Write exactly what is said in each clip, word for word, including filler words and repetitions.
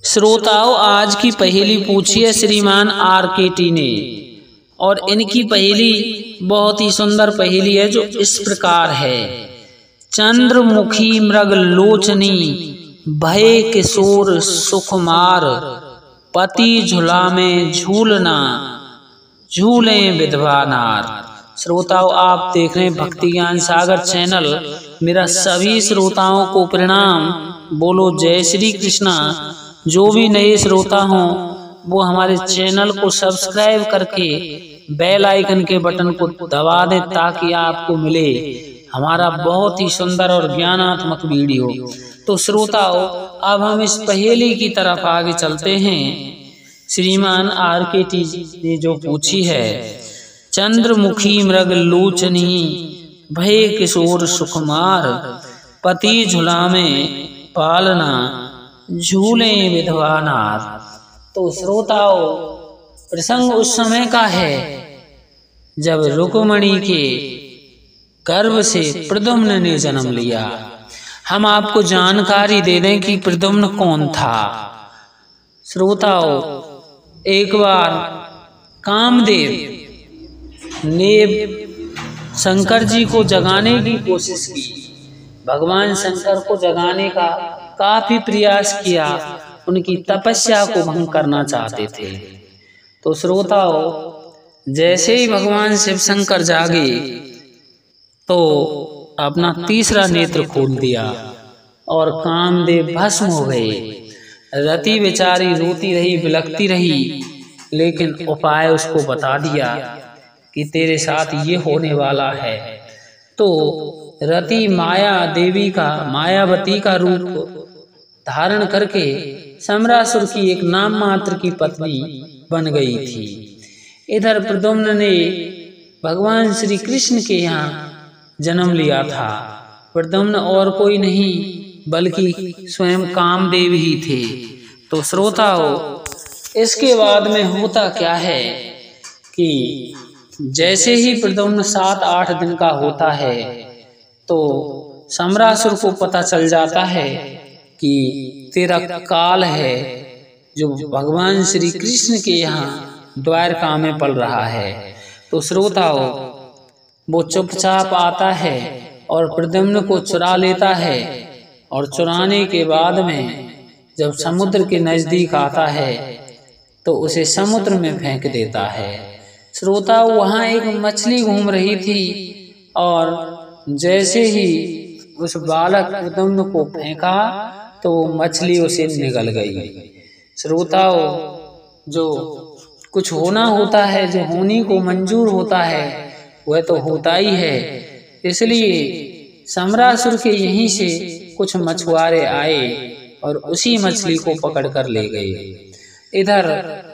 श्रोताओं, आज की पहेली पूछी है श्रीमान आर के टी ने, और इनकी पहेली बहुत ही सुंदर पहेली है जो इस प्रकार है। चंद्रमुखी मृग लोचनी भय किशोर सुकुमार, पति झूला में झूलना झूले विधवा नार। श्रोताओं, आप देख रहे हैं भक्ति ज्ञान सागर चैनल। मेरा सभी श्रोताओं को प्रणाम। बोलो जय श्री कृष्णा। जो भी नए श्रोता हों वो हमारे चैनल को सब्सक्राइब करके बेल आइकन के बटन को दबा दें ताकि आपको मिले हमारा बहुत ही सुंदर और ज्ञानात्मक वीडियो। तो श्रोताओं, अब हम इस पहेली की तरफ आगे चलते हैं। श्रीमान आर के टी ने जो पूछी है, चंद्रमुखी मृग लोचनी भय किशोर सुकुमार, पति झूला में पालना झूले विधवा नार। तो श्रोताओं, प्रसंग उस समय का है जब रुक्मिणी के गर्भ से प्रद्युम्न ने जन्म लिया। हम आपको जानकारी दे दें कि प्रद्युम्न कौन था। श्रोताओं, एक बार कामदेव ने शंकर जी को जगाने की कोशिश की। भगवान शंकर को जगाने का काफी प्रयास किया, उनकी तपस्या को भंग करना चाहते थे। तो श्रोताओं, जैसे ही भगवान शिव शंकर जागे तो अपना तीसरा नेत्र खोल दिया और कामदेव भस्म हो गए। रति बेचारी रोती रही, बिलखती रही, लेकिन उपाय उसको बता दिया कि तेरे साथ ये होने वाला है। तो रति माया देवी का, मायावती का रूप धारण करके सम्रासुर की एक नाम मात्र की पत्नी बन गई थी। इधर प्रद्युम्न ने भगवान श्री कृष्ण के यहाँ जन्म लिया था। प्रद्युम्न और कोई नहीं बल्कि स्वयं कामदेव ही थे। तो श्रोताओं, इसके बाद में होता क्या है कि जैसे ही प्रद्युम्न सात आठ दिन का होता है तो सम्रासुर को पता चल जाता है कि तेरा काल है जो भगवान श्री कृष्ण के यहाँ द्वारका में पल रहा है। तो श्रोताओं, वो चुपचाप आता है और प्रद्युम्न को चुरा लेता है, और चुराने के बाद में जब समुद्र के नजदीक आता है तो उसे समुद्र में फेंक देता है। श्रोताओं, वहाँ एक मछली घूम रही थी और जैसे ही उस बालक प्रद्युम्न को फेंका तो मछली उसे निगल गई। श्रोताओं, जो कुछ होना होता है, जो होने को मंजूर होता है वह तो होता ही है। इसलिए सम्रासुर के यहीं से कुछ मछुआरे आए और उसी मछली को पकड़ कर ले गए। इधर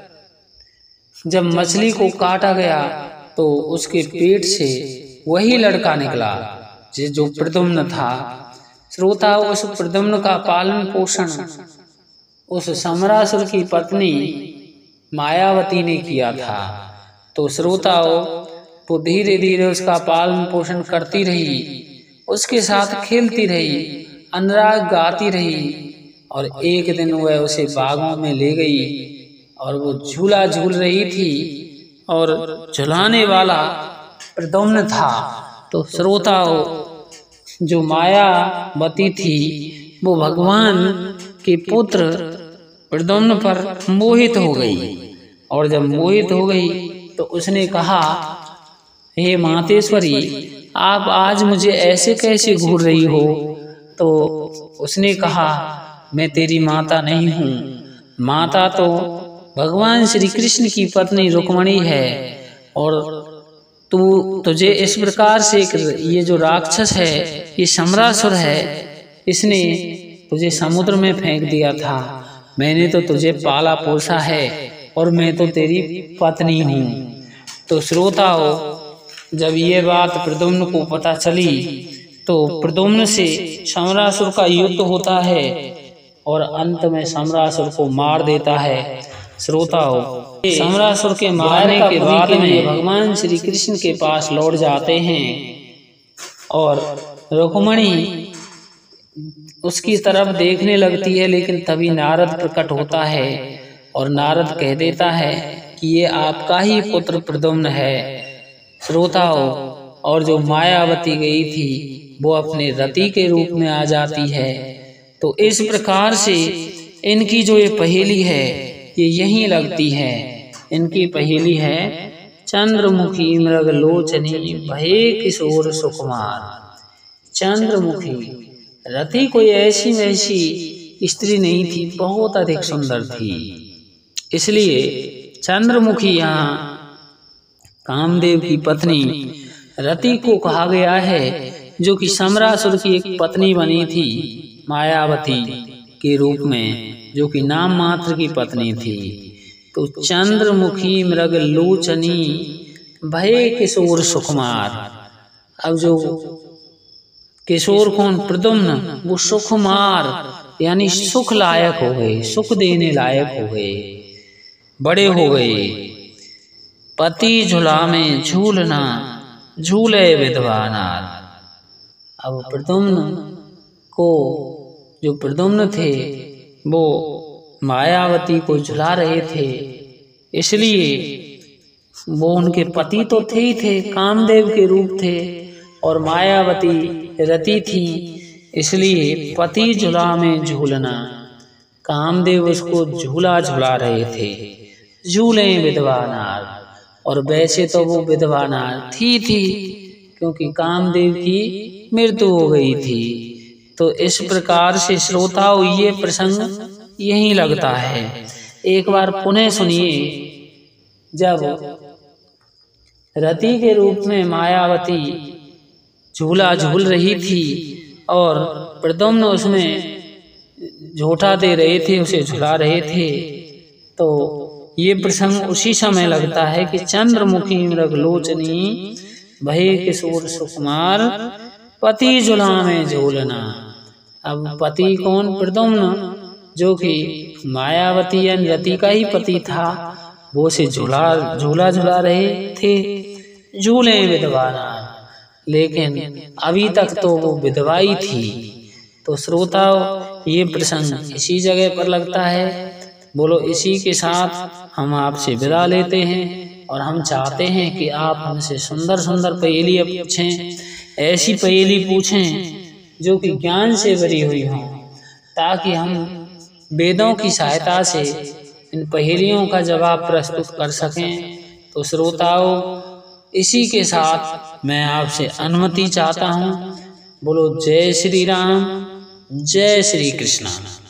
जब मछली को काटा गया तो उसके पेट से वही लड़का निकला जो प्रद्युम्न था। श्रोताओं, उस प्रद्युम्न का पालन पोषण उस सम्रासुर की पत्नी मायावती ने किया था। तो श्रोताओं, वो धीरे धीरे उसका पालन पोषण करती रही, उसके साथ खेलती रही, अनुराग गाती रही, और एक दिन वह उसे बागों में ले गई और वो झूला झूल रही थी और झुलाने वाला प्रद्युम्न था। तो श्रोताओं, जो मायावती थी वो भगवान के पुत्र प्रद्युम्न पर मोहित हो गई, और जब मोहित हो गई तो उसने कहा, हे मातेश्वरी, आप आज मुझे ऐसे कैसे घूर रही हो? तो उसने कहा, मैं तेरी माता नहीं हूँ, माता तो भगवान श्री कृष्ण की पत्नी रुक्मिणी है, और तू तुझे इस प्रकार से ये जो राक्षस है, ये सम्रासुर है, इसने तुझे समुद्र में फेंक दिया था। मैंने तो तुझे पाला पोसा है और मैं तो तेरी पत्नी हूँ। तो श्रोताओं, जब ये बात प्रद्युम्न को पता चली तो प्रद्युम्न से सम्रासुर का युद्ध होता है और अंत में सम्रासुर को मार देता है। श्रोताओं, सम्रासुर के मारने के बाद में भगवान श्री कृष्ण के पास लौट जाते हैं और रुक्मिणी उसकी तरफ देखने लगती है, लेकिन तभी नारद प्रकट होता है और नारद कह देता है कि ये आपका ही पुत्र प्रद्युम्न है। श्रोताओं, और जो मायावती गई थी वो अपने रति के रूप में आ जाती है। तो इस प्रकार से इनकी जो ये पहेली है ये यहीं लगती है। इनकी पहेली है चंद्रमुखी मृग लोचनी भये किशोर सुकुमार। चंद्रमुखी, रति कोई ऐसी वैसी स्त्री नहीं थी, बहुत अधिक सुंदर थी, इसलिए चंद्रमुखी यहाँ कामदेव की पत्नी रति को कहा गया है, जो कि समरासुर की एक पत्नी बनी थी मायावती के रूप में, जो कि नाम मात्र की पत्नी थी। तो चंद्रमुखी मृग लोचनी भये किशोर सुकुमार। अब जो किशोर कौन? प्रद्युम्न, वो सुकुमार यानी सुख लायक हो गए, सुख देने लायक हो गए, बड़े हो गए। पति झूला में झूलना झूले विधवा नार। अब प्रद्युम्न को, जो प्रद्युम्न थे वो मायावती को झुला रहे थे, इसलिए वो उनके पति तो थे ही थे, कामदेव के रूप थे, और मायावती रति थी, इसलिए पति झूला में झूलना, कामदेव उसको झूला झुला रहे थे। झूले विधवा नार, और वैसे तो वो विधवा नार थी थी क्योंकि कामदेव की मृत्यु हो गई थी। तो इस प्रकार से श्रोताओं ये प्रसंग यहीं लगता है। एक बार पुनः सुनिए, जब रति के रूप में मायावती झूला झूल रही थी और प्रद्युम्न उसमें झोंटा दे रहे थे, उसे झुला रहे थे, तो ये प्रसंग उसी समय लगता है कि चंद्रमुखी मृग लोचनी भये किशोर सुकुमार पति झूला में झूलना। अब पति कौन? प्रद्युम्न, जो कि मायावती यानी रति का ही पति था, वो से झूला झूला झुला रहे थे। झूले विधवा नार, लेकिन अभी तक तो वो विधवाई थी। तो श्रोताओं ये प्रसंग इसी जगह पर लगता है। बोलो, इसी के साथ हम आपसे विदा लेते हैं, और हम चाहते हैं कि आप हमसे सुंदर सुंदर पहेली पूछें, ऐसी पहेली पूछें जो कि ज्ञान से भरी हुई हो, ताकि हम वेदों की सहायता से इन पहेलियों का जवाब प्रस्तुत कर सकें। तो श्रोताओं, इसी के साथ मैं आपसे अनुमति चाहता हूँ। बोलो जय श्री राम, जय श्री कृष्ण।